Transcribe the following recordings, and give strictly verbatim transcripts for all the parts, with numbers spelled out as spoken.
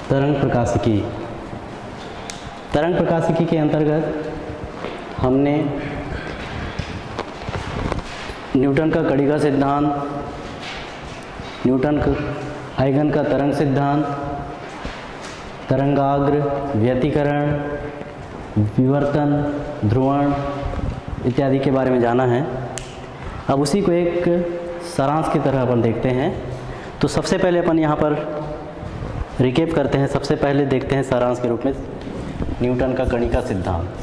तरंग प्रकाशिकी। तरंग प्रकाशिकी के अंतर्गत हमने न्यूटन का कड़ी का सिद्धांत, न्यूटन का आइगन का तरंग सिद्धांत, तरंगाग्र, व्यतिकरण, विवर्तन, ध्रुवण इत्यादि के बारे में जाना है। अब उसी को एक सारांश की तरह अपन देखते हैं। तो सबसे पहले अपन यहाँ पर रिकेप करते हैं। सबसे पहले देखते हैं सारांश के रूप में न्यूटन का कणिका सिद्धांत।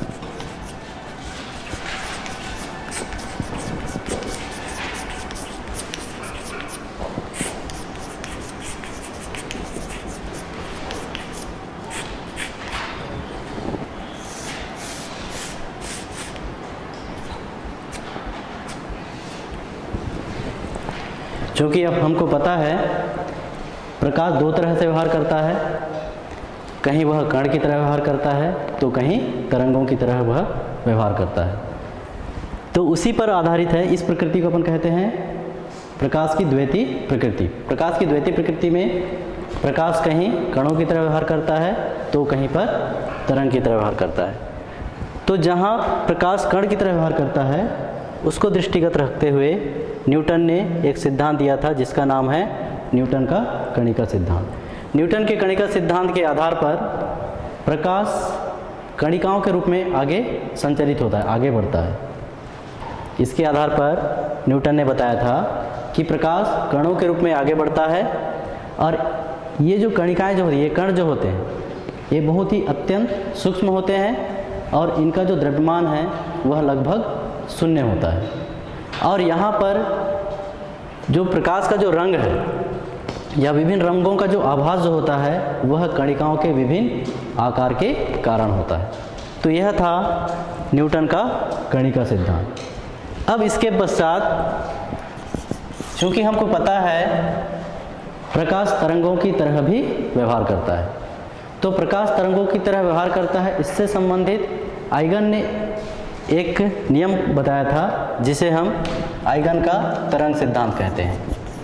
क्योंकि अब हमको पता है प्रकाश दो तरह से व्यवहार करता है, कहीं वह कण की तरह व्यवहार करता है तो कहीं तरंगों की तरह वह व्यवहार करता है। तो उसी पर आधारित है। इस प्रकृति को अपन कहते हैं प्रकाश की द्वैती प्रकृति। प्रकाश की द्वैती प्रकृति में प्रकाश कहीं कणों की तरह व्यवहार करता है तो कहीं पर तरंग की तरह व्यवहार करता है। तो जहाँ प्रकाश कण की तरह व्यवहार करता है उसको दृष्टिगत रखते हुए न्यूटन ने एक सिद्धांत दिया था जिसका नाम है न्यूटन का कणिका सिद्धांत। न्यूटन के कणिका सिद्धांत के आधार पर प्रकाश कणिकाओं के रूप में आगे संचरित होता है, आगे बढ़ता है। इसके आधार पर न्यूटन ने बताया था कि प्रकाश कणों के रूप में आगे बढ़ता है और ये जो कणिकाएं जो होती है, ये कण जो होते हैं, ये बहुत ही अत्यंत सूक्ष्म होते हैं और इनका जो द्रव्यमान है वह लगभग शून्य होता है। और यहाँ पर जो प्रकाश का जो रंग है या विभिन्न रंगों का जो आभास जो होता है वह कणिकाओं के विभिन्न आकार के कारण होता है। तो यह था न्यूटन का कणिका सिद्धांत। अब इसके पश्चात चूँकि हमको पता है प्रकाश तरंगों की तरह भी व्यवहार करता है, तो प्रकाश तरंगों की तरह व्यवहार करता है, इससे संबंधित आइगन ने एक नियम बताया था जिसे हम आइगन का तरंग सिद्धांत कहते हैं।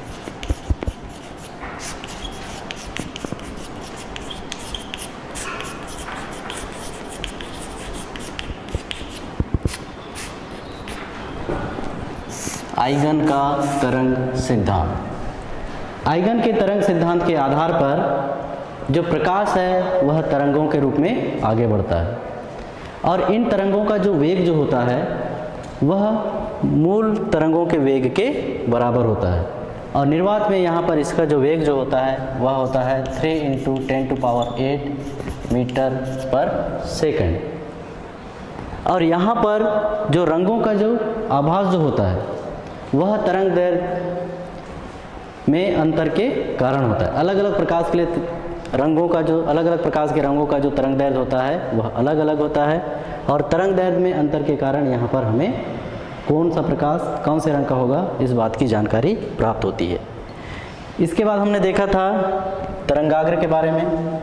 आइगन का तरंग सिद्धांत। आइगन के तरंग सिद्धांत के आधार पर जो प्रकाश है वह तरंगों के रूप में आगे बढ़ता है और इन तरंगों का जो वेग जो होता है वह मूल तरंगों के वेग के बराबर होता है। और निर्वात में यहाँ पर इसका जो वेग जो होता है वह होता है three into ten to power eight meter per second. और यहाँ पर जो रंगों का जो आभास जो होता है वह तरंग दैर्घ्य में अंतर के कारण होता है। अलग अलग प्रकाश के लिए रंगों का जो अलग अलग प्रकाश के रंगों का जो तरंग दैर्घ्य होता है वह अलग अलग होता है और तरंग दैर्घ्य में अंतर के कारण यहाँ पर हमें कौन सा प्रकाश कौन से रंग का होगा इस बात की जानकारी प्राप्त होती है। इसके बाद हमने देखा था तरंगाग्र के बारे में।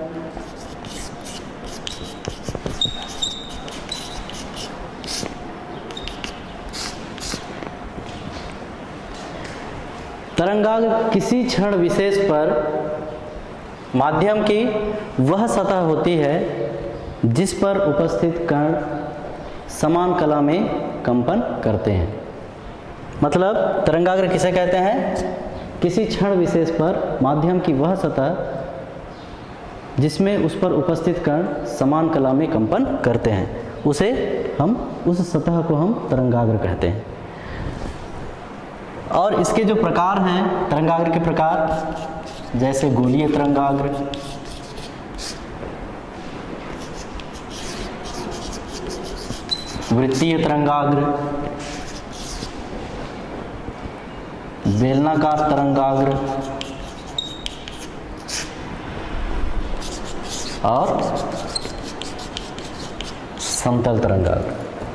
तरंगाग्र किसी क्षण विशेष पर माध्यम की वह सतह होती है जिस पर उपस्थित कण समान कला में कंपन करते हैं। मतलब तरंगाग्र किसे कहते हैं? किसी क्षण विशेष पर माध्यम की वह सतह जिसमें उस पर उपस्थित कण समान कला में कंपन करते हैं, उसे हम उस सतह को हम तरंगाग्र कहते हैं। और इसके जो प्रकार हैं तरंगाग्र के प्रकार, जैसे गोलीय तरंगाग्र, वृत्तीय तरंगाग्र, बेलनाकार तरंगाग्र और समतल तरंगाग्र।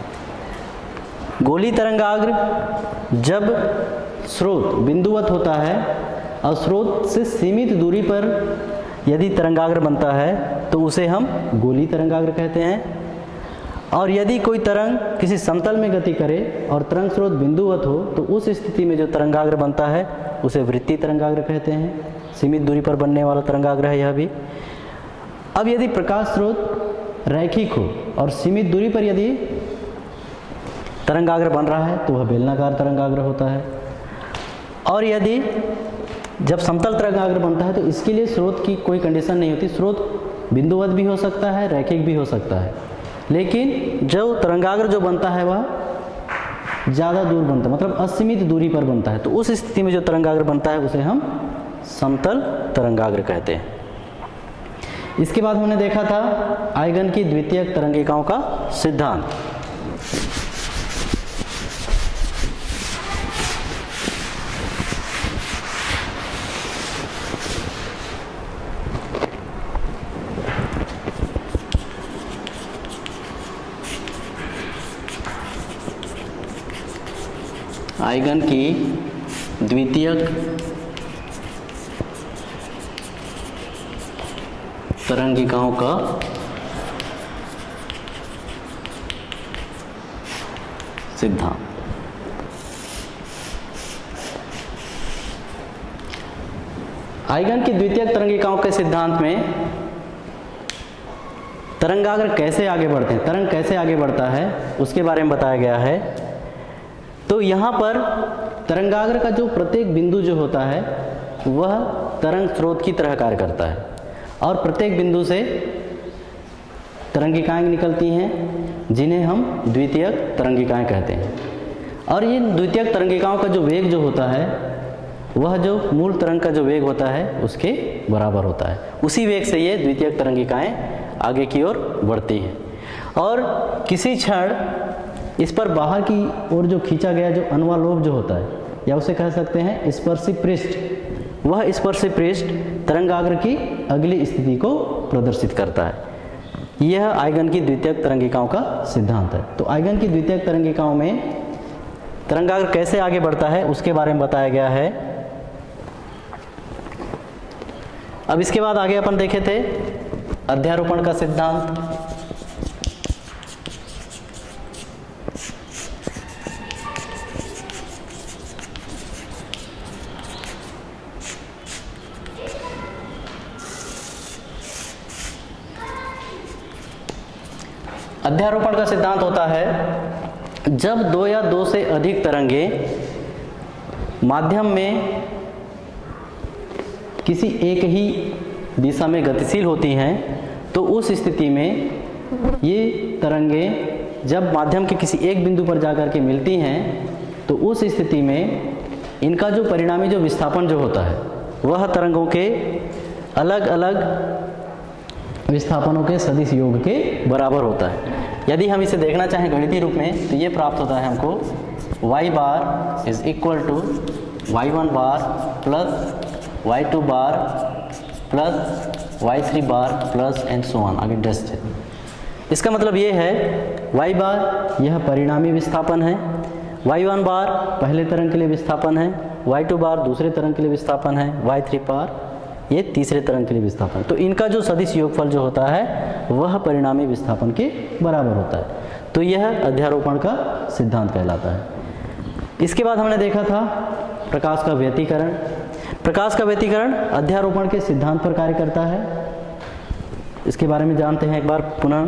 गोली तरंगाग्र जब स्रोत बिंदुवत होता है और स्रोत से सीमित दूरी पर यदि तरंगाग्र बनता है तो उसे हम गोली तरंगाग्र कहते हैं। और यदि कोई तरंग किसी समतल में गति करे और तरंग स्रोत बिंदुवत हो तो उस स्थिति में जो तरंगाग्र बनता है उसे वृत्तीय तरंगाग्र कहते हैं। सीमित दूरी पर बनने वाला तरंगाग्र है यह भी। अब यदि प्रकाश स्रोत रैखिक हो और सीमित दूरी पर यदि तरंगाग्र बन रहा है तो वह बेलनाकार तरंगाग्र होता है। और यदि जब समतल तरंगाग्र बनता है तो इसके लिए स्रोत की कोई कंडीशन नहीं होती, स्रोत बिंदुवत भी हो सकता है, रैखिक भी हो सकता है, लेकिन जो तरंगाग्र जो बनता है वह ज़्यादा दूर बनता है, मतलब असीमित दूरी पर बनता है। तो उस स्थिति में जो तरंगाग्र बनता है उसे हम समतल तरंगाग्र कहते हैं। इसके बाद हमने देखा था आइगन की द्वितीयक तरंगिकाओं का सिद्धांत। आइगन की द्वितीयक तरंगिकाओं का सिद्धांत। आइगन की द्वितीयक तरंगिकाओं के सिद्धांत में तरंगाग्र कैसे आगे बढ़ते हैं, तरंग कैसे आगे बढ़ता है उसके बारे में बताया गया है। तो यहाँ पर तरंगाग्र का जो प्रत्येक बिंदु जो होता है वह तरंग स्रोत की तरह कार्य करता है और प्रत्येक बिंदु से तरंगिकाएं निकलती हैं जिन्हें हम द्वितीयक तरंगिकाएं कहते हैं। और ये द्वितीयक तरंगिकाओं का जो वेग जो होता है वह जो मूल तरंग का जो वेग होता है उसके बराबर होता है। उसी वेग से ये द्वितीयक तरंगिकाएं आगे की ओर बढ़ती हैं और किसी क्षण इस पर बाहर की ओर जो खींचा गया जो अनुवालोप जो होता है या उसे कह सकते हैं स्पर्शी पृष्ठ, वह स्पर्शी पृष्ठ तरंगाग्र की अगली स्थिति को प्रदर्शित करता है। यह आइगन की द्वितीयक तरंगिकाओं का सिद्धांत है। तो आइगन की द्वितीयक तरंगिकाओं में तरंगाग्र कैसे आगे बढ़ता है उसके बारे में बताया गया है। अब इसके बाद आगे अपन देखे थे अध्यारोपण का सिद्धांत। अध्यारोपण का सिद्धांत होता है जब दो या दो से अधिक तरंगे माध्यम में किसी एक ही दिशा में गतिशील होती हैं तो उस स्थिति में ये तरंगे जब माध्यम के किसी एक बिंदु पर जाकर के मिलती हैं तो उस स्थिति में इनका जो परिणामी जो विस्थापन जो होता है वह तरंगों के अलग अलग विस्थापनों के सदिश योग के बराबर होता है। यदि हम इसे देखना चाहें गणितीय रूप में तो ये प्राप्त होता है हमको y bar is equal to y one bar plus y two bar plus y three bar plus and so on, आगे डस्ट है। इसका मतलब ये है y बार यह परिणामी विस्थापन है, वाई वन बार पहले तरंग के लिए विस्थापन है, वाई टू बार दूसरे तरंग के लिए विस्थापन है, वाई थ्री बार ये तीसरे तरंग के लिए विस्थापन। तो इनका जो सदिश योगफल जो होता है वह परिणामी विस्थापन के बराबर होता है। तो यह अध्यारोपण का सिद्धांत कहलाता है। इसके बाद हमने देखा था प्रकाश का व्यतिकरण। प्रकाश का व्यतिकरण अध्यारोपण के सिद्धांत पर कार्य करता है। इसके बारे में जानते हैं एक बार पुनः।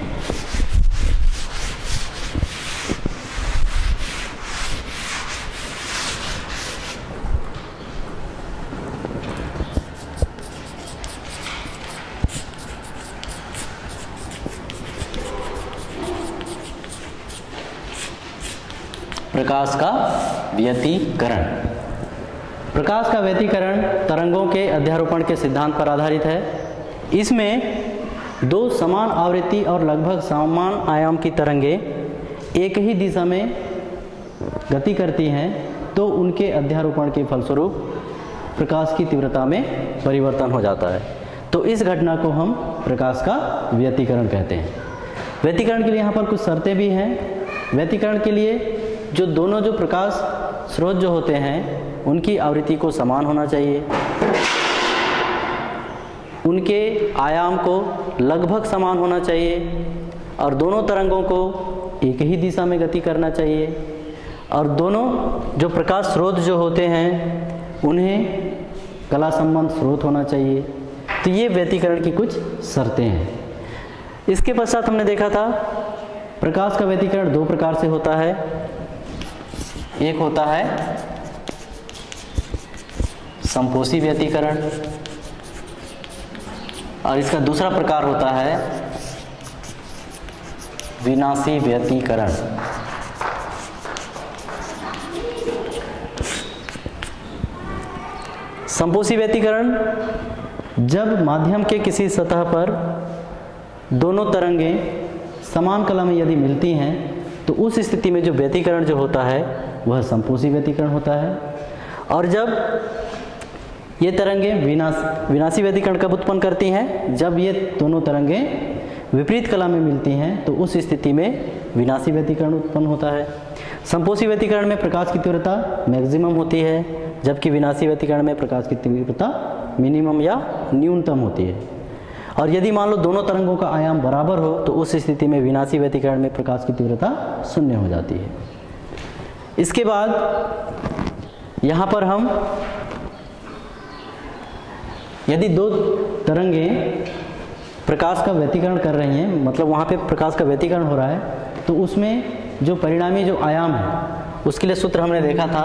प्रकाश का व्यतिकरण। प्रकाश का व्यतिकरण तरंगों के अध्यारोपण के सिद्धांत पर आधारित है। इसमें दो समान आवृत्ति और लगभग समान आयाम की तरंगे एक ही दिशा में गति करती हैं तो उनके अध्यारोपण के फलस्वरूप प्रकाश की तीव्रता में परिवर्तन हो जाता है। तो इस घटना को हम प्रकाश का व्यतिकरण कहते हैं। व्यतिकरण के लिए यहाँ पर कुछ शर्तें भी हैं। व्यतिकरण के लिए जो दोनों जो प्रकाश स्रोत जो होते हैं उनकी आवृत्ति को समान होना चाहिए, उनके आयाम को लगभग समान होना चाहिए और दोनों तरंगों को एक ही दिशा में गति करना चाहिए और दोनों जो प्रकाश स्रोत जो होते हैं उन्हें कला संबंध स्रोत होना चाहिए तो ये व्यतिकरण की कुछ शर्तें हैं। इसके पश्चात हमने देखा था प्रकाश का व्यतिकरण दो प्रकार से होता है। एक होता है संपोषी व्यतिकरण और इसका दूसरा प्रकार होता है विनाशी व्यतिकरण। संपोषी व्यतिकरण जब माध्यम के किसी सतह पर दोनों तरंगें समान कला में यदि मिलती हैं तो उस स्थिति में जो व्यतिकरण जो होता है वह संपोषी व्यतिकरण होता है। और जब ये तरंगें विनाश विनाशी व्यतिकरण कब उत्पन्न करती हैं? जब ये दोनों तरंगें विपरीत कला में मिलती हैं तो उस स्थिति में विनाशी व्यतिकरण उत्पन्न होता है। संपोषी व्यतिकरण में प्रकाश की तीव्रता मैक्सिमम होती है, जबकि विनाशी व्यतिकरण में प्रकाश की तीव्रता मिनिमम या न्यूनतम होती है। और यदि मान लो दोनों तरंगों का आयाम बराबर हो तो उस स्थिति में विनाशी व्यतिकरण में प्रकाश की तीव्रता शून्य हो जाती है। इसके बाद यहाँ पर हम यदि दो तरंगें प्रकाश का व्यतिकरण कर रही हैं, मतलब वहाँ पे प्रकाश का व्यतिकरण हो रहा है, तो उसमें जो परिणामी जो आयाम है उसके लिए सूत्र हमने देखा था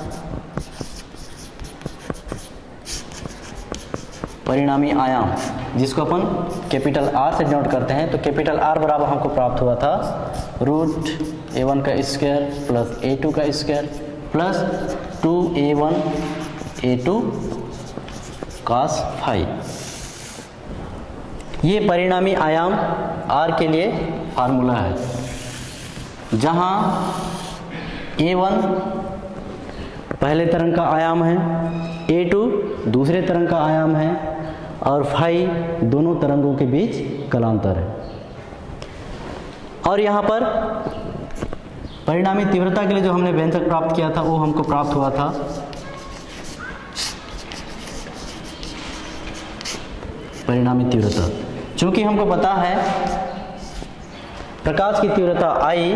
परिणामी आयाम, जिसको अपन कैपिटल आर से डिनोट करते हैं। तो कैपिटल आर बराबर हमको प्राप्त हुआ था रूट ए वन का स्क्वायर प्लस ए टू का square plus two A one A two cos five. ये परिणामी आयाम आर के लिए फार्मूला है, जहाँ ए वन पहले तरंग का आयाम है, ए टू दूसरे तरंग का आयाम है और फाई दोनों तरंगों के बीच कलांतर है। और यहाँ पर परिणामी तीव्रता के लिए जो हमने व्यंजक प्राप्त किया था वो हमको प्राप्त हुआ था परिणामी तीव्रता। चूंकि हमको पता है प्रकाश की तीव्रता आई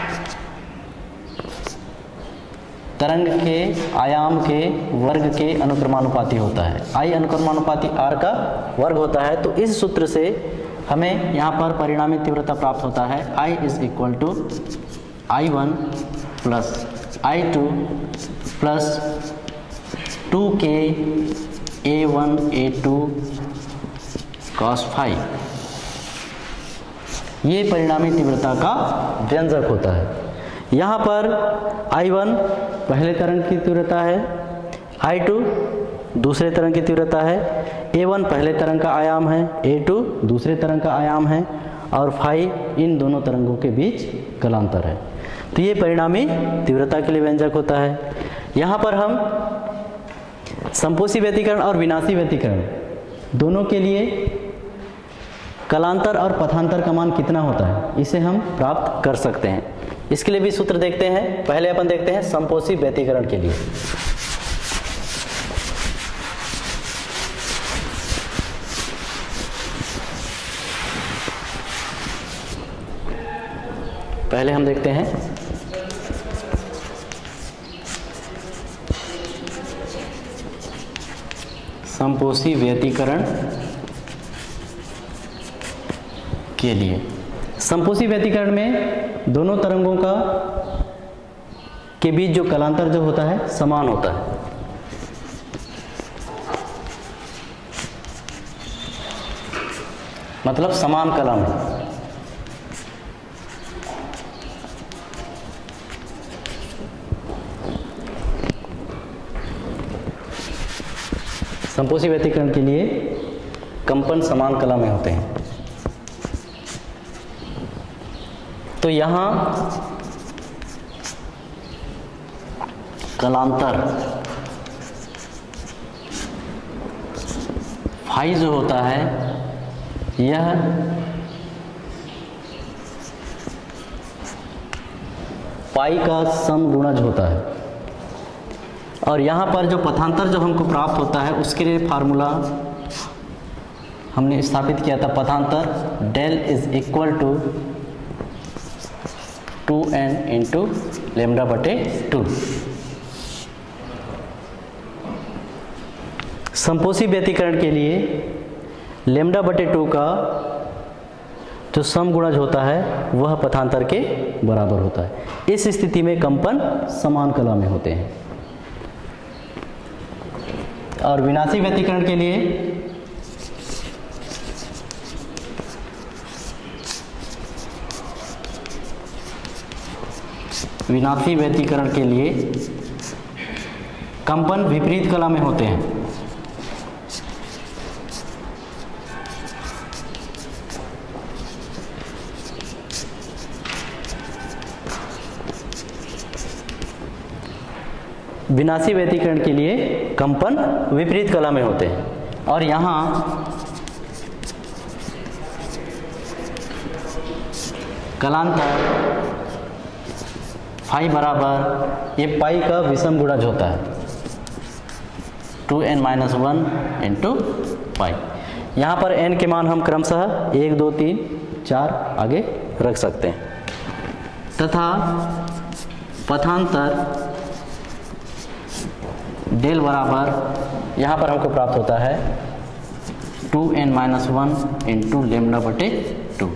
तरंग के आयाम के वर्ग के अनुक्रमानुपाती होता है, आई अनुक्रमानुपाती आर का वर्ग होता है। तो इस सूत्र से हमें यहाँ पर परिणामी तीव्रता प्राप्त होता है I is equal to I one plus I two plus two के A one A two cos five. ये परिणामी तीव्रता का व्यंजक होता है। यहाँ पर आई वन पहले तरंग की तीव्रता है, आई टू दूसरे तरंग की तीव्रता है, ए वन पहले तरंग का आयाम है, ए टू दूसरे तरंग का आयाम है और फाइव इन दोनों तरंगों के बीच कलांतर है। तो ये परिणामी तीव्रता के लिए व्यंजक होता है। यहाँ पर हम संपोषी व्यतिकरण और विनाशी व्यतिकरण दोनों के लिए कलांतर और पथांतर का मान कितना होता है इसे हम प्राप्त कर सकते हैं। इसके लिए भी सूत्र देखते हैं। पहले अपन देखते हैं संपोषी व्यतिकरण के लिए। पहले हम देखते हैं संपोषी व्यतिकरण के लिए। संपोषी व्यतिकरण में दोनों तरंगों का के बीच जो कलांतर जो होता है समान होता है। मतलब समान कला में। संपोषी व्यतिकरण के लिए कंपन समान कला में होते हैं। तो यहाँ कलांतर फाई जो होता है यह पाई का समगुणज होता है। और यहाँ पर जो पथांतर जो हमको प्राप्त होता है उसके लिए फार्मूला हमने स्थापित किया था। पथांतर del is equal to two n into lambda बटे टू। संपोषी व्यतिकरण के लिए लेमडा बटे टू का जो सम गुणज होता है वह पथांतर के बराबर होता है। इस स्थिति में कंपन समान कला में होते हैं। और विनाशी व्यतिकरण के लिए विनाशी व्यतिकरण के लिए कंपन विपरीत कला में होते हैं। विनाशी व्यतिकरण के लिए कंपन विपरीत कला में होते हैं। और यहाँ कलांतर फाई बराबर ये पाई का विषम गुणज होता है, two n minus one into pi. यहाँ पर एन के मान हम क्रमशः एक दो तीन चार आगे रख सकते हैं तथा पथांतर डेल बराबर यहाँ पर हमको प्राप्त होता है two n minus one into lambda बटे टू।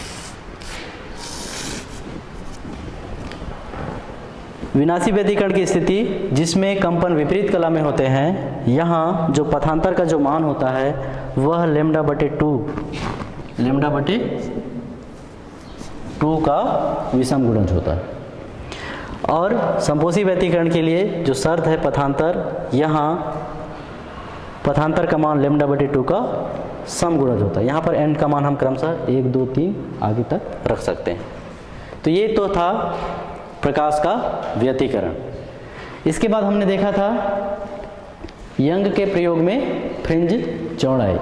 विनाशी व्यतिकरण की स्थिति जिसमें कंपन विपरीत कला में होते हैं, यहाँ जो पथांतर का जो मान होता है वह लेमडा बटे टू लेमडा बटे टू का विषम गुणज होता है। और संपोषी व्यतिकरण के लिए जो शर्त है पथांतर, यहाँ पथांतर का मान लेमडा बटे टू का सम गुणज होता है। यहाँ पर एन का मान हम क्रमशः एक दो तीन आगे तक रख सकते हैं। तो ये तो था प्रकाश का व्यतिकरण। इसके बाद हमने देखा था यंग के प्रयोग में फ्रिंज चौड़ाई।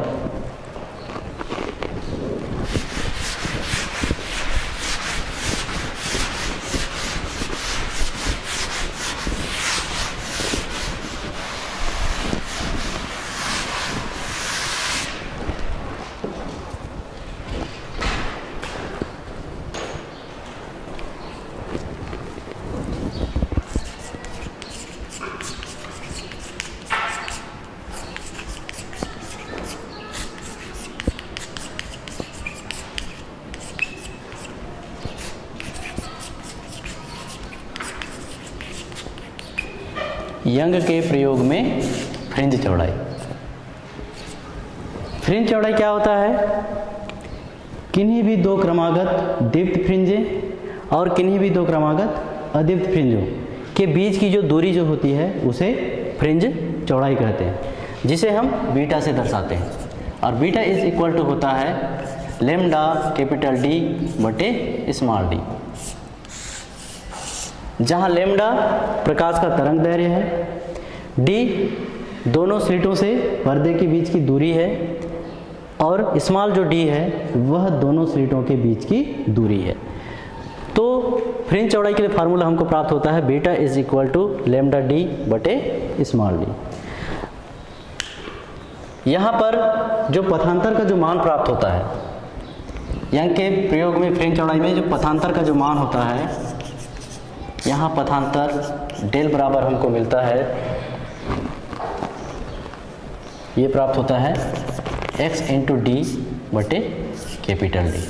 यंग के प्रयोग में फ्रिंज चौड़ाई। फ्रिंज चौड़ाई क्या होता है? किन्हीं भी दो क्रमागत दीप्त फ्रिंजें और किन्हीं भी दो क्रमागत अदीप्त फ्रिंजों के बीच की जो दूरी जो होती है उसे फ्रिंज चौड़ाई कहते हैं, जिसे हम बीटा से दर्शाते हैं। और बीटा इज इक्वल टू होता है लेमडा कैपिटल डी बटे स्मॉल डी, जहाँ लेमडा प्रकाश का तरंग दैर्घ्य है, डी दोनों स्लिटों से पर्दे के बीच की दूरी है और स्मॉल जो डी है वह दोनों स्लिटों के बीच की दूरी है। तो फ्रिंज चौड़ाई के लिए फार्मूला हमको प्राप्त होता है beta is equal to lambda D बटे स्मॉल डी। यहाँ पर जो पथांतर का जो मान प्राप्त होता है, यंग के प्रयोग में फ्रिंज चौड़ाई में जो पथांतर का जो मान होता है, यहाँ पथांतर डेल बराबर हमको मिलता है, ये प्राप्त होता है x इंटू डी बटे कैपिटल डी।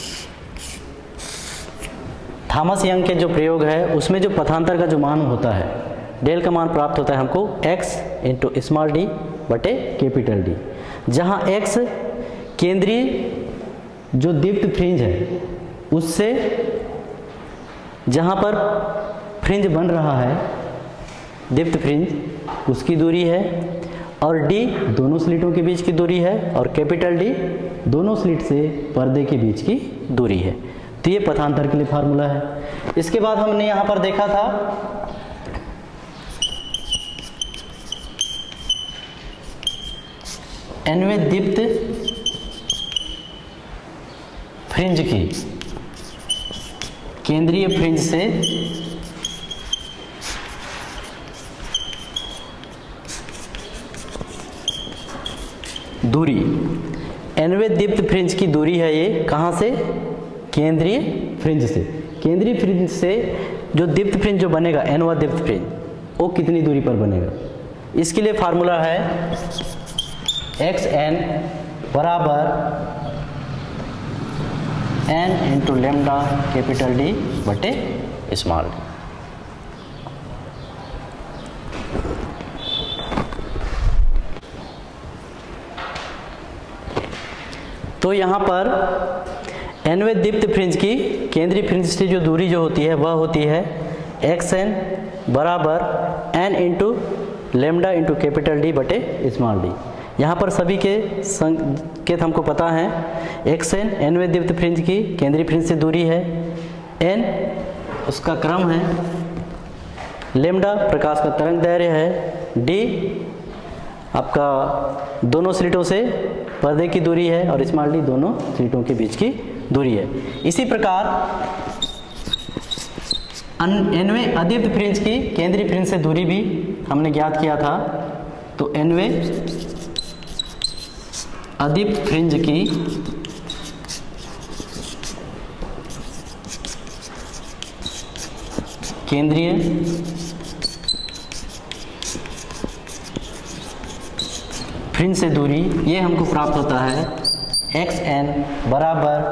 थॉमस यंग के जो प्रयोग है उसमें जो पथांतर का जो मान होता है, डेल का मान प्राप्त होता है हमको x इंटू स्मॉल डी बटे कैपिटल डी, जहाँ x केंद्रीय जो दीप्त फ्रिंज है उससे जहाँ पर फ्रिंज बन रहा है दीप्त फ्रिंज उसकी दूरी है, और d दोनों स्लिटों के बीच की दूरी है, और कैपिटल D दोनों स्लिट से पर्दे के बीच की दूरी है। तो ये पथांतर के लिए फार्मूला है। इसके बाद हमने यहाँ पर देखा था एनवें दीप्त फ्रिंज की केंद्रीय फ्रिंज से दूरी, एनवें दीप्त फ्रिंज की दूरी है ये कहाँ से? केंद्रीय फ्रिंज से। केंद्रीय फ्रिंज से जो दीप्त फ्रिंज जो बनेगा एनवा दीप्त फ्रिंज वो कितनी दूरी पर बनेगा? इसके लिए फार्मूला है एक्स एन बराबर n into lambda capital D बटे स्मॉल डी। तो यहाँ पर एनवें दीप्त फ्रिंज की केंद्रीय फ्रिंज से जो दूरी जो होती है वह होती है एक्स एन बराबर n into lambda into capital D बटे स्मॉल डी। यहाँ पर सभी के संकेत हमको पता है। एक्स एन एनवें दीप्त फ्रिंज की केंद्रीय फ्रिंज से दूरी है, एन उसका क्रम है, लेमडा प्रकाश का तरंग दैर्घ्य है, डी आपका दोनों स्लिटों से पर्दे की दूरी है और स्मॉल डी दोनों स्लिटों के बीच की दूरी है। इसी प्रकार एनवें अदीप्त फ्रिंज की केंद्रीय फ्रिंज से दूरी भी हमने ज्ञात किया था। तो एनवें अदीप्त फ्रिंज की केंद्रीय फ्रिंज से दूरी ये हमको प्राप्त होता है एक्स एन बराबर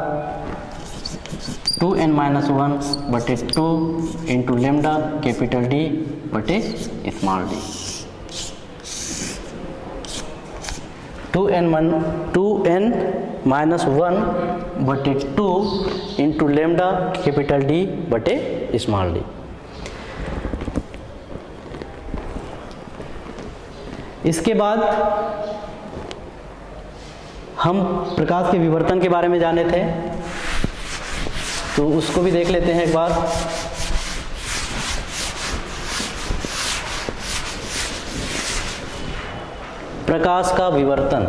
टू एन माइनस वन बटे two into lambda capital D बटे small D. Two n one two n minus one बटे two into lambda capital D बटे स्मॉल डी। इसके बाद हम प्रकाश के विवर्तन के बारे में जाने थे, तो उसको भी देख लेते हैं एक बार। प्रकाश का विवर्तन।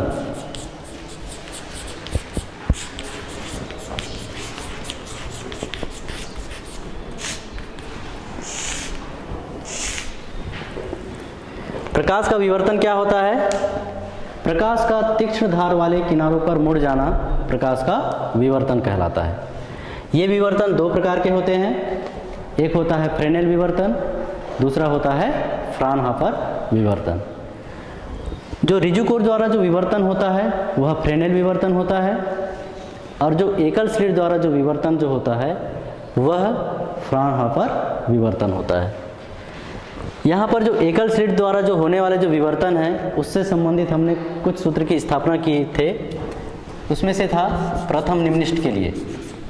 प्रकाश का विवर्तन क्या होता है? प्रकाश का तीक्ष्ण धार वाले किनारों पर मुड़ जाना प्रकाश का विवर्तन कहलाता है। ये विवर्तन दो प्रकार के होते हैं, एक होता है फ्रेनेल विवर्तन, दूसरा होता है फ्राउनहोफर विवर्तन। जो रिजू कोर द्वारा जो विवर्तन होता है वह फ्रेनेल विवर्तन होता है, और जो एकल स्लिट द्वारा जो विवर्तन जो होता है वह फ्राउनहोफर विवर्तन होता है। यहाँ पर जो एकल स्लिट द्वारा जो होने वाले जो विवर्तन है उससे संबंधित हमने कुछ सूत्र की स्थापना की थे। उसमें से था प्रथम निम्निष्ठ के लिए,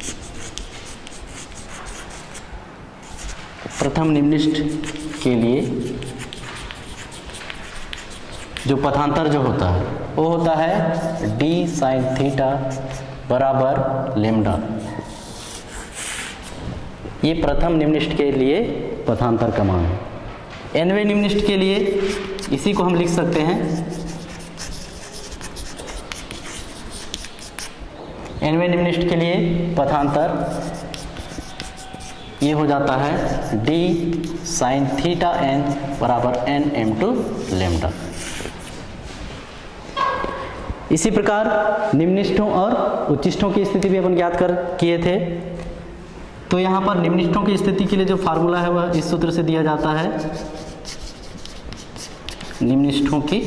प्रथम निम्निष्ठ के लिए जो पथांतर जो होता है वो होता है डी साइन थीटा बराबर लेमडा। ये प्रथम निम्निष्ठ के लिए पथांतर का मान है। एनवें निम्निष्ठ के लिए इसी को हम लिख सकते हैं, एनवें निम्निष्ठ के लिए पथांतर ये हो जाता है डी साइन थीटा एन बराबर एन एम टू लेमडा। इसी प्रकार निम्निष्ठों और उच्चिष्ठों की स्थिति भी अपन ज्ञात कर किए थे। तो यहाँ पर निम्निष्ठों की स्थिति के लिए जो फार्मूला है वह इस सूत्र से दिया जाता है। निम्निष्ठों की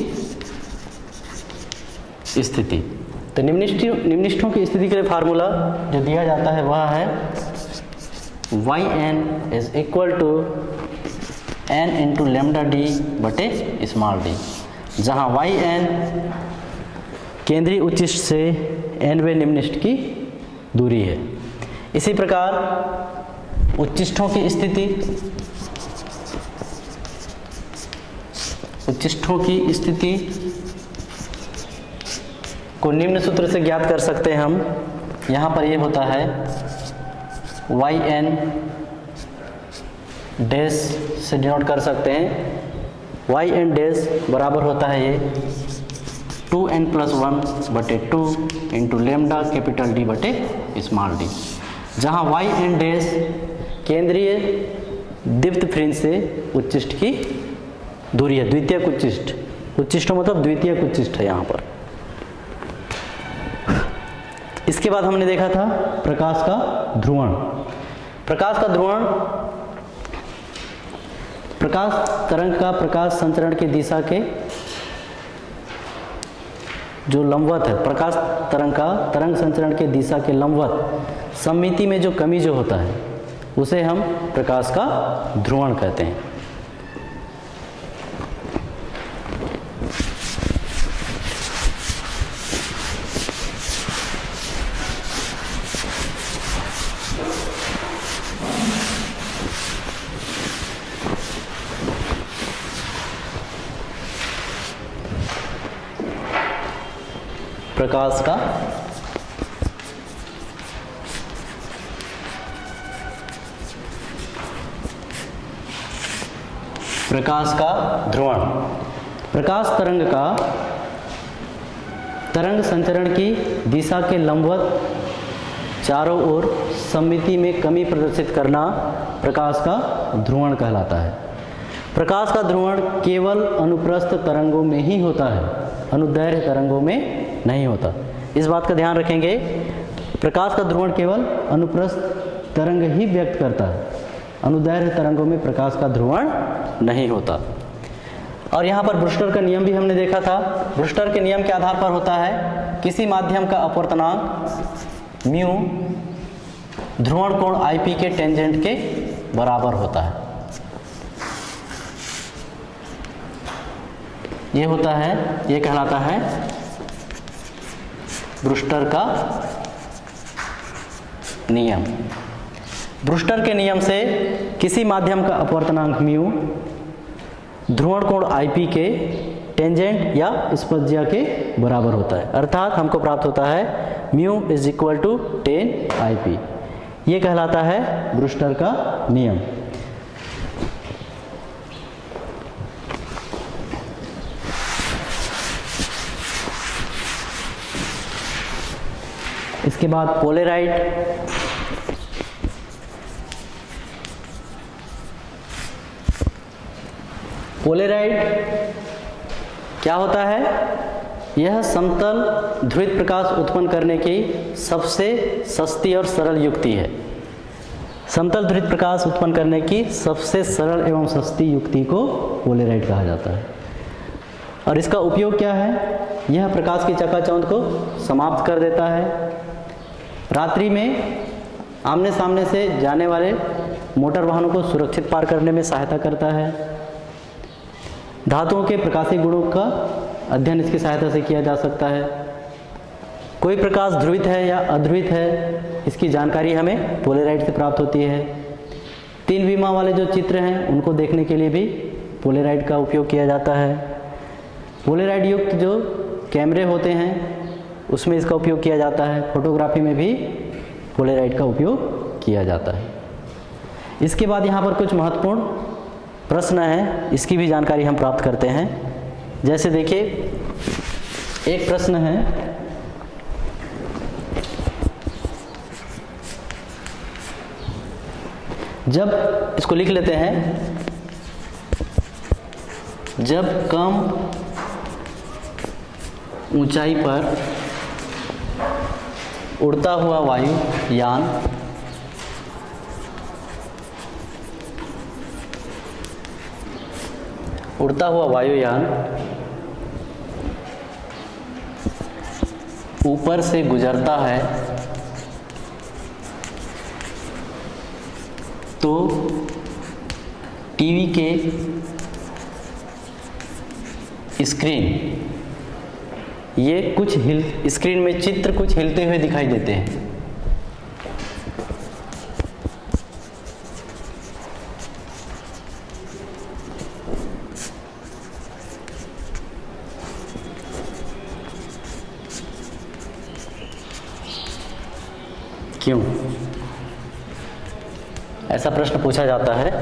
स्थिति, तो निम्निष्ठ निम्निष्ठों की स्थिति के लिए फार्मूला जो दिया जाता है वह है y n is equal to n into lambda D बटे स्मॉल डी, जहाँ वाई एन केंद्रीय उच्चिष्ठ से एनवें निम्निष्ठ की दूरी है। इसी प्रकार उच्चिष्ठों की स्थिति, उच्चिष्ठों की स्थिति को निम्न सूत्र से ज्ञात कर सकते हैं हम। यहाँ पर ये होता है वाई एन डैश से डिनोट कर सकते हैं। वाई एन डैश बराबर होता है ये टू एन प्लस वन बटे two into lambda capital D बटे स्मॉल डी, जहाँ वाई एन डैश केंद्रीय दीप्त फ्रिंज से उच्चिष्ठ की दूरी है, द्वितीयक उच्चिष्ठ। उच्चिष्ठ मतलब द्वितीयक उच्चिष्ठ है यहाँ पर। इसके बाद हमने देखा था प्रकाश का ध्रुवण। प्रकाश का ध्रुवण प्रकाश तरंग का प्रकाश संचरण की दिशा के जो लंबवत है, प्रकाश तरंग का तरंग संचरण के दिशा के लंबवत सममिति में जो कमी जो होता है उसे हम प्रकाश का ध्रुवण कहते हैं। प्रकाश का प्रकाश का ध्रुवण। प्रकाश तरंग का तरंग संचरण की दिशा के लंबवत चारों ओर सममिति में कमी प्रदर्शित करना प्रकाश का ध्रुवण कहलाता है। प्रकाश का ध्रुवण केवल अनुप्रस्थ तरंगों में ही होता है, अनुदैर्घ्य तरंगों में नहीं होता। इस बात का ध्यान रखेंगे, प्रकाश का ध्रुवण केवल अनुप्रस्थ तरंग ही व्यक्त करता है, अनुदैर्घ्य तरंगों में प्रकाश का ध्रुवण नहीं होता। और यहाँ पर ब्रूस्टर का नियम भी हमने देखा था। ब्रूस्टर के नियम के आधार पर होता है किसी माध्यम का अपवर्तनांक म्यू ध्रुवण कोण आई पी के टेंजेंट के बराबर होता है। ये होता है, ये कहलाता है ब्रूस्टर का नियम। ब्रूस्टर के नियम से किसी माध्यम का अपवर्तनांक म्यू ध्रुवण कोण आई पी के टेंजेंट या स्पर्शिया के बराबर होता है, अर्थात हमको प्राप्त होता है mu is equal to ten I P. ये कहलाता है ब्रूस्टर का नियम। इसके बाद पोलेराइड। पोलेराइड क्या होता है? यह समतल ध्रुवित प्रकाश उत्पन्न करने की सबसे सस्ती और सरल युक्ति है। समतल ध्रुवित प्रकाश उत्पन्न करने की सबसे सरल एवं सस्ती युक्ति को पोलेराइड कहा जाता है। और इसका उपयोग क्या है? यह प्रकाश की चकाचौंध को समाप्त कर देता है। रात्रि में आमने सामने से जाने वाले मोटर वाहनों को सुरक्षित पार करने में सहायता करता है। धातुओं के प्रकाशीय गुणों का अध्ययन इसकी सहायता से किया जा सकता है। कोई प्रकाश ध्रुवित है या अध्रुवित है, इसकी जानकारी हमें पोलेराइड से प्राप्त होती है। तीन विमा वाले जो चित्र हैं उनको देखने के लिए भी पोलेराइड का उपयोग किया जाता है। पोलेराइड युक्त जो कैमरे होते हैं उसमें इसका उपयोग किया जाता है। फोटोग्राफी में भी पोलेराइड का उपयोग किया जाता है। इसके बाद यहाँ पर कुछ महत्वपूर्ण प्रश्न है, इसकी भी जानकारी हम प्राप्त करते हैं। जैसे देखिए, एक प्रश्न है, जब इसको लिख लेते हैं, जब कम ऊंचाई पर उड़ता हुआ वायुयान उड़ता हुआ वायुयान ऊपर से गुजरता है तो टीवी के स्क्रीन ये कुछ हिल स्क्रीन में चित्र कुछ हिलते हुए दिखाई देते हैं। क्यों? ऐसा प्रश्न पूछा जाता है।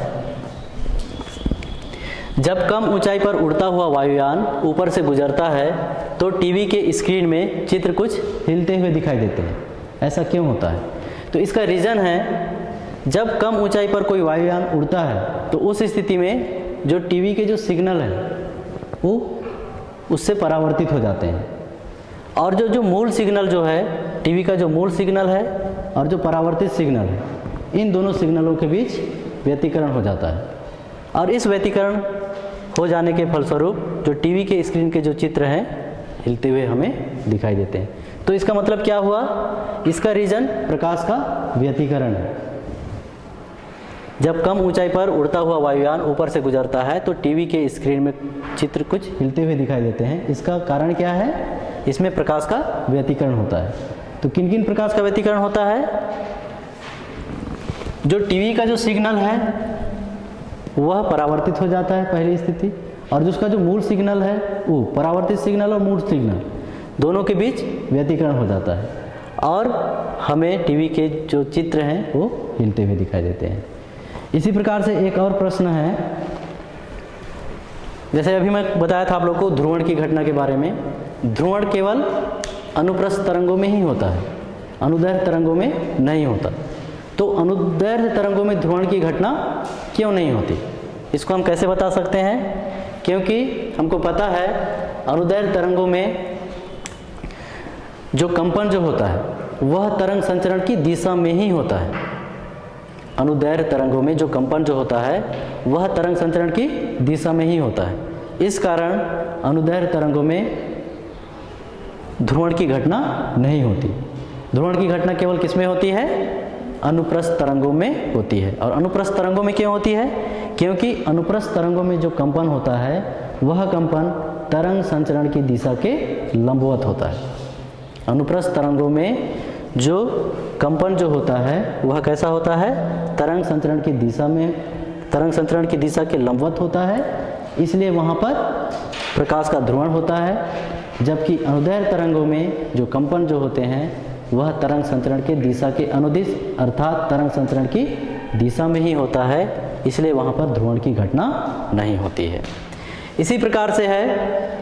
जब कम ऊंचाई पर उड़ता हुआ वायुयान ऊपर से गुजरता है तो टीवी के स्क्रीन में चित्र कुछ हिलते हुए दिखाई देते हैं। ऐसा क्यों होता है? तो इसका रीज़न है, जब कम ऊंचाई पर कोई वायुयान उड़ता है तो उस स्थिति में जो टीवी के जो सिग्नल हैं वो उससे परावर्तित हो जाते हैं, और जो जो मूल सिग्नल जो है, टीवी का जो मूल सिग्नल है और जो परावर्तित सिग्नल है, इन दोनों सिग्नलों के बीच व्यतिकरण हो जाता है। और इस व्यतिकरण हो जाने के फलस्वरूप जो टीवी के स्क्रीन के जो चित्र हैं हिलते हुए हमें दिखाई देते हैं। तो इसका मतलब क्या हुआ, इसका रीजन प्रकाश का व्यतिकरण है। जब कम ऊंचाई पर उड़ता हुआ वायुयान ऊपर से गुजरता है तो टीवी के स्क्रीन में चित्र कुछ हिलते हुए दिखाई देते हैं। इसका कारण क्या है, इसमें प्रकाश का व्यतिकरण होता है। तो किन किन प्रकाश का व्यतिकरण होता है, जो टीवी का जो सिग्नल है वह परावर्तित हो जाता है पहली स्थिति, और जिसका जो मूल सिग्नल है वो परावर्तित सिग्नल और मूल सिग्नल दोनों के बीच व्यतिकरण हो जाता है, और हमें टीवी के जो चित्र हैं वो हिलते हुए दिखाई देते हैं। इसी प्रकार से एक और प्रश्न है, जैसे अभी मैं बताया था आप लोग को ध्रुवण की घटना के बारे में। ध्रुवण केवल अनुप्रस्थ तरंगों में ही होता है, अनुदैर्घ्य तरंगों में नहीं होता। तो अनुदैर्घ्य तरंगों में ध्रुवण की घटना क्यों नहीं होती, इसको हम कैसे बता सकते हैं, क्योंकि हमको पता है अनुदैर्घ्य तरंगों में जो कंपन जो होता है वह तरंग संचरण की दिशा में ही होता है। अनुदैर्घ्य तरंगों में जो कंपन जो होता है वह तरंग संचरण की दिशा में ही होता है। इस कारण अनुदैर्घ्य तरंगों में ध्रुवण की घटना नहीं होती। ध्रुवण की घटना केवल किस में होती है, अनुप्रस्थ तरंगों में होती है। और अनुप्रस्थ तरंगों में क्यों होती है, क्योंकि अनुप्रस्थ तरंगों में जो कंपन होता है वह कंपन तरंग संचरण की दिशा के लंबवत होता है। अनुप्रस्थ तरंगों में जो कंपन जो होता है वह कैसा होता है, तरंग संचरण की दिशा में तरंग संचरण की दिशा के लंबवत होता है, इसलिए वहाँ पर प्रकाश का ध्रुवण होता है। जबकि अनुदैर्घ्य तरंगों में जो कंपन जो होते हैं वह तरंग संचरण के दिशा के अनुदिश अर्थात तरंग संचरण की दिशा में ही होता है, इसलिए वहाँ पर ध्रुवण की घटना नहीं होती है। इसी प्रकार से है,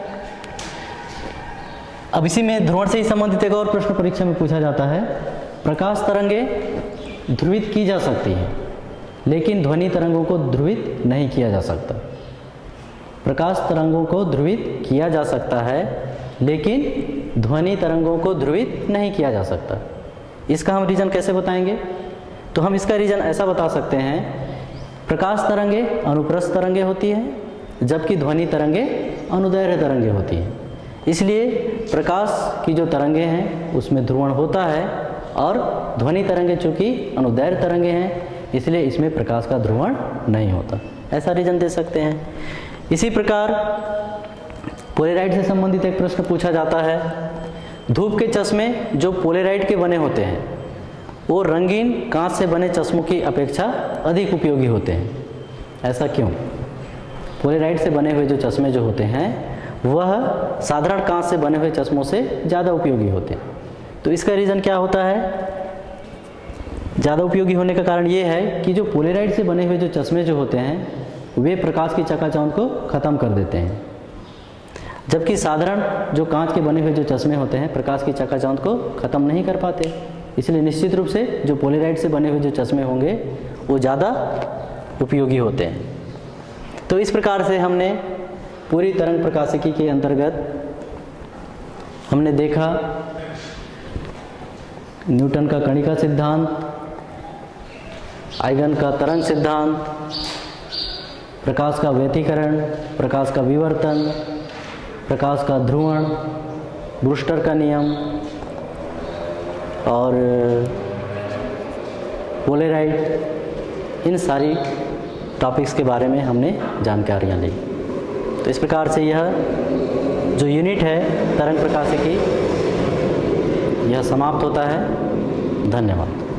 अब इसी में ध्रुवण से ही संबंधित एक और प्रश्न परीक्षा में पूछा जाता है, प्रकाश तरंगे ध्रुवित की जा सकती हैं लेकिन ध्वनि तरंगों को ध्रुवित नहीं किया जा सकता। प्रकाश तरंगों को ध्रुवित किया जा सकता है लेकिन ध्वनि तरंगों को ध्रुवित नहीं किया जा सकता। इसका हम रीजन कैसे बताएंगे, तो हम इसका रीजन ऐसा बता सकते हैं, प्रकाश तरंगे अनुप्रस्थ तरंगे होती हैं जबकि ध्वनि तरंगे अनुदैर्घ्य तरंगे होती हैं। इसलिए प्रकाश की जो तरंगे हैं उसमें ध्रुवण होता है, और ध्वनि तरंगे चूँकि अनुदैर्घ्य तरंगे हैं इसलिए इसमें प्रकाश का ध्रुवण नहीं होता। ऐसा रीजन दे सकते हैं। इसी प्रकार पोलेराइड से संबंधित एक प्रश्न पूछा जाता है, धूप के चश्मे जो पोलेराइड के बने होते हैं वो रंगीन कांच से बने चश्मों की अपेक्षा अधिक उपयोगी होते हैं। ऐसा क्यों, पोलेराइड से बने हुए जो चश्मे जो होते हैं वह साधारण कांच से बने हुए चश्मों से ज़्यादा उपयोगी होते हैं। तो इसका रीज़न क्या होता है, ज़्यादा उपयोगी होने का कारण ये है कि जो पोलेराइड से बने हुए जो चश्मे जो होते हैं वे प्रकाश की चकाचौंध को ख़त्म कर देते हैं, जबकि साधारण जो कांच के बने हुए जो चश्मे होते हैं प्रकाश की चकाचौंध को ख़त्म नहीं कर पाते। इसलिए निश्चित रूप से जो पोलेराइड से बने हुए जो चश्मे होंगे वो ज़्यादा उपयोगी होते हैं। तो इस प्रकार से हमने पूरी तरंग प्रकाशिकी के अंतर्गत हमने देखा न्यूटन का कणिका सिद्धांत, आइगन का तरंग सिद्धांत, प्रकाश का व्यतिकरण, प्रकाश का विवर्तन, प्रकाश का ध्रुवण, ब्रूस्टर का नियम और पोलेराइड, इन सारी टॉपिक्स के बारे में हमने जानकारियाँ ली। तो इस प्रकार से यह जो यूनिट है तरंग प्रकाशिकी यह समाप्त होता है। धन्यवाद।